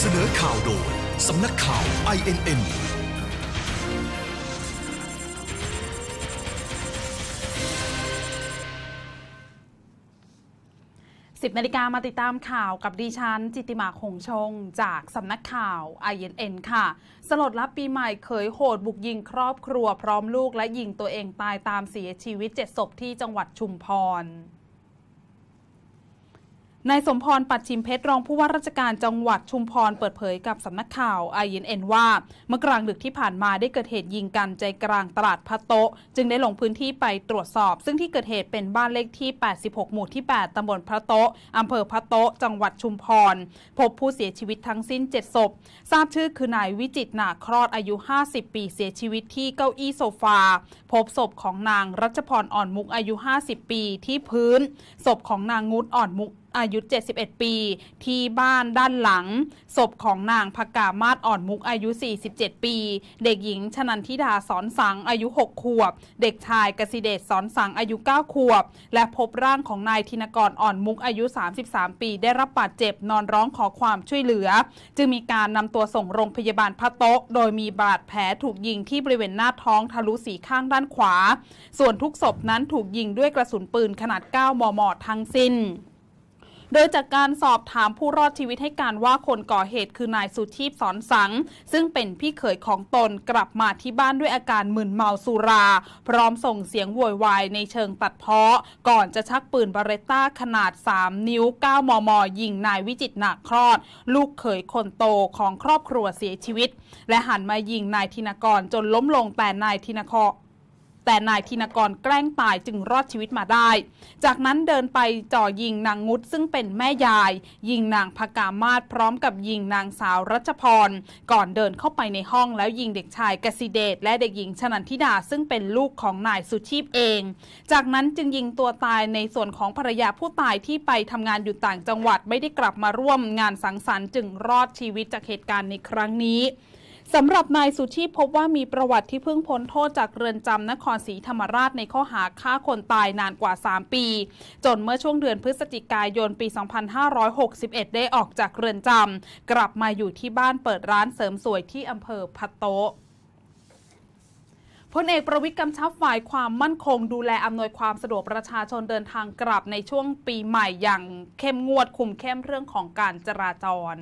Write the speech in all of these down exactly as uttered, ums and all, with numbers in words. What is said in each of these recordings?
สนอข่าวโดยสำนักข่าว ไอ เอ็น เอ็นสิบนาฬิกามาติดตามข่าวกับดิฉันจิตติมาคงชงจากสำนักข่าว ไอ เอ็น เอ็น ค่ะสลดรับปีใหม่เขยโหดบุกยิงครอบครัวพร้อมลูกและยิงตัวเองตายตามเสียชีวิตเจ็ดศพที่จังหวัดชุมพรนายสมพรปัดชิมเพชรรองผู้ว่าราชการจังหวัดชุมพรเปิดเผยกับสำนักข่าว ไอ เอ็น เอ็น ว่าเมื่อกลางดึกที่ผ่านมาได้เกิดเหตุยิงกันใจกลางตลาดพะโต๊ะจึงได้ลงพื้นที่ไปตรวจสอบซึ่งที่เกิดเหตุเป็นบ้านเลขที่แปดสิบหกหมู่ที่แปดตำบลพะโต๊ะอำเภอพะโต๊ะจังหวัดชุมพรพบผู้เสียชีวิตทั้งสิ้นเจ็ดศพทราบชื่อคือนายวิจิตรหนาคลอดอายุห้าสิบปีเสียชีวิตที่เก้าอี้โซฟาพบศพของนางรัชพรอ่อนมุกอายุห้าสิบปีที่พื้นศพของนางงุดอ่อนมุกอายุเจ็ดสิบเอ็ดปีที่บ้านด้านหลังศพของนางภกามาศอ่อนมุกอายุสี่สิบเจ็ดปีเด็กหญิงชนันทิดาสอนสังอายุหกขวบเด็กชายกสิเดชสอนสังอายุเก้าขวบและพบร่างของนายธินกรอ่อนมุกอายุสามสิบสามปีได้รับบาดเจ็บนอนร้องขอความช่วยเหลือจึงมีการนำตัวส่งโรงพยาบาลพะโต๊ะโดยมีบาดแผลถูกยิงที่บริเวณหน้าท้องทะลุสีข้างด้านขวาส่วนทุกศพนั้นถูกยิงด้วยกระสุนปืนขนาดเก้ามม.ทั้งสิ้นโดยจากการสอบถามผู้รอดชีวิตให้การว่าคนก่อเหตุคือนายสุชีพสอนสังซึ่งเป็นพี่เขยของตนกลับมาที่บ้านด้วยอาการมึนเมาสุราพร้อมส่งเสียงโวยวายในเชิงตัดเพ้อก่อนจะชักปืนบาเรตต้าขนาดสามนิ้วเก้ามม.ยิงนายวิจิตรหนาคลอดลูกเขยคนโตของครอบครัวเสียชีวิตและหันมายิงนายธินกรจนล้มลงแต่นายธินกรแต่นายธินกรแกล้งตายจึงรอดชีวิตมาได้จากนั้นเดินไปจ่อยิงนางงุดซึ่งเป็นแม่ยายยิงนางภกามาศพร้อมกับยิงนางสาวรัชพรก่อนเดินเข้าไปในห้องแล้วยิงเด็กชายกสิเดชและเด็กหญิงชนันทิดาซึ่งเป็นลูกของนายสุชีพเองจากนั้นจึงยิงตัวตายในส่วนของภรรยาผู้ตายที่ไปทำงานอยู่ต่างจังหวัดไม่ได้กลับมาร่วมงานสังสรรค์จึงรอดชีวิตจากเหตุการณ์ในครั้งนี้สำหรับนายสุชีพพบว่ามีประวัติที่เพิ่งพ้นโทษจากเรือนจำนครศรีธรรมราชในข้อหาฆ่าคนตายนานกว่าสามปีจนเมื่อช่วงเดือนพฤศจิกายนปีสองพันห้าร้อยหกสิบเอ็ดได้ออกจากเรือนจำกลับมาอยู่ที่บ้านเปิดร้านเสริมสวยที่อำเภอพะโต๊ะพลเอกประวิตรกำชับฝ่ายความมั่นคงดูแลอำนวยความสะดวกประชาชนเดินทางกลับในช่วงปีใหม่อย่างเข้มงวดคุมเข้มเรื่องของการจราจร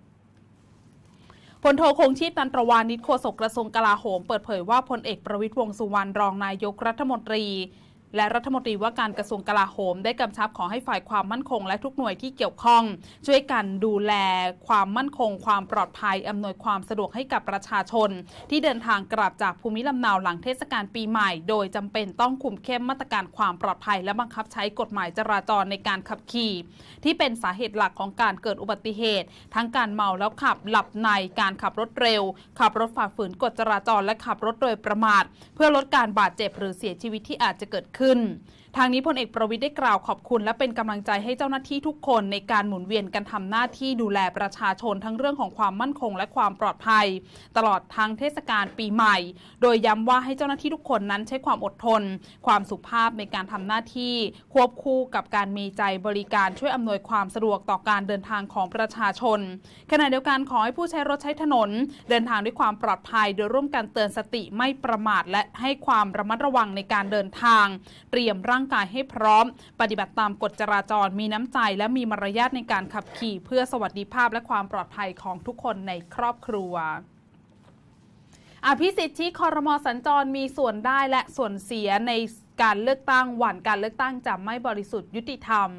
พลโทคงชีพตันตรวานิชโฆษกกระทรวงกลาโหมเปิดเผยว่าพลเอกประวิตรวงษ์สุวรรณรองนายกรัฐมนตรีและรัฐมนตรีว่าการกระทรวงกลาโหมได้กำชับขอให้ฝ่ายความมั่นคงและทุกหน่วยที่เกี่ยวข้องช่วยกันดูแลความมั่นคงความปลอดภัยอำนวยความสะดวกให้กับประชาชนที่เดินทางกลับจากภูมิลำเนาหลังเทศกาลปีใหม่โดยจำเป็นต้องคุมเข้มมาตรการความปลอดภัยและบังคับใช้กฎหมายจราจรในการขับขี่ที่เป็นสาเหตุหลักของการเกิดอุบัติเหตุทั้งการเมาแล้วขับหลับในการขับรถเร็วขับรถฝ่าฝืนกฎจราจรและขับรถโดยประมาทเพื่อลดการบาดเจ็บหรือเสียชีวิตที่อาจจะเกิดขึ้นทางนี้พลเอกประวิตรได้กล่าวขอบคุณและเป็นกำลังใจให้เจ้าหน้าที่ทุกคนในการหมุนเวียนกันทำหน้าที่ดูแลประชาชนทั้งเรื่องของความมั่นคงและความปลอดภัยตลอดทั้งเทศกาลปีใหม่โดยย้ำว่าให้เจ้าหน้าที่ทุกคนนั้นใช้ความอดทนความสุภาพในการทำหน้าที่ควบคู่กับการมีใจบริการช่วยอำนวยความสะดวกต่อการเดินทางของประชาชนขณะเดียวกันขอให้ผู้ใช้รถใช้ถนนเดินทางด้วยความปลอดภัยโดยร่วมกันเตือนสติไม่ประมาทและให้ความระมัดระวังในการเดินทางเตรียมร่างกายให้พร้อมปฏิบัติตามกฎจราจรมีน้ำใจและมีมารยาทในการขับขี่เพื่อสวัสดิภาพและความปลอดภัยของทุกคนในครอบครัวอภิสิทธิ์ที่ครม.สัญจรมีส่วนได้และส่วนเสียในการเลือกตั้งหวั่นการเลือกตั้งจะไม่บริสุทธิ์ยุติธรรม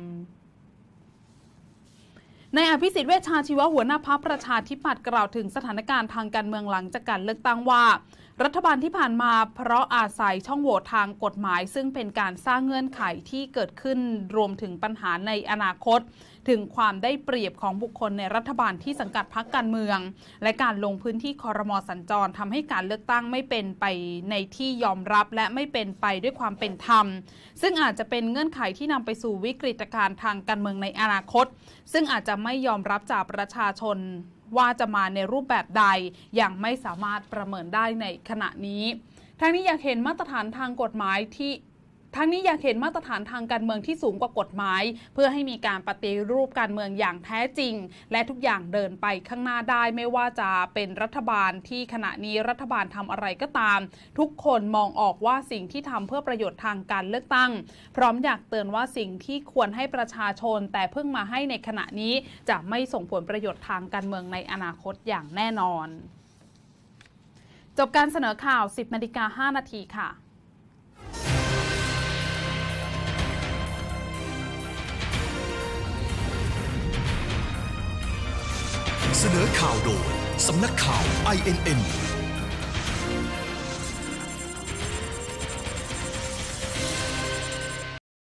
นายอภิสิทธิ์เวชชาชีวะหัวหน้าพรรคประชาธิปัตย์กล่าวถึงสถานการณ์ทางการเมืองหลังจากการเลือกตั้งว่ารัฐบาลที่ผ่านมาเพราะอาศัยช่องโหว่ทางกฎหมายซึ่งเป็นการสร้างเงื่อนไขที่เกิดขึ้นรวมถึงปัญหาในอนาคตถึงความได้เปรียบของบุคคลในรัฐบาลที่สังกัดพรรคการเมืองและการลงพื้นที่ครม.สัญจรทำให้การเลือกตั้งไม่เป็นไปในที่ยอมรับและไม่เป็นไปด้วยความเป็นธรรมซึ่งอาจจะเป็นเงื่อนไขที่นำไปสู่วิกฤตการณ์ทางการเมืองในอนาคตซึ่งอาจจะไม่ยอมรับจากประชาชนว่าจะมาในรูปแบบใดอย่างไม่สามารถประเมินได้ในขณะนี้ทั้งนี้อยากเห็นมาตรฐานทางกฎหมายที่ทั้งนี้อยากเห็นมาตรฐานทางการเมืองที่สูงกว่ากฎหมายเพื่อให้มีการปฏิรูปการเมืองอย่างแท้จริงและทุกอย่างเดินไปข้างหน้าได้ไม่ว่าจะเป็นรัฐบาลที่ขณะนี้รัฐบาลทำอะไรก็ตามทุกคนมองออกว่าสิ่งที่ทำเพื่อประโยชน์ทางการเลือกตั้งพร้อมอยากเตือนว่าสิ่งที่ควรให้ประชาชนแต่เพิ่งมาให้ในขณะนี้จะไม่ส่งผลประโยชน์ทางการเมืองในอนาคตอย่างแน่นอนจบการเสนอข่าว สิบนาฬิกาห้านาทีค่ะเสนอข่าวโดยสำนักข่าว ไอ เอ็น เอ็น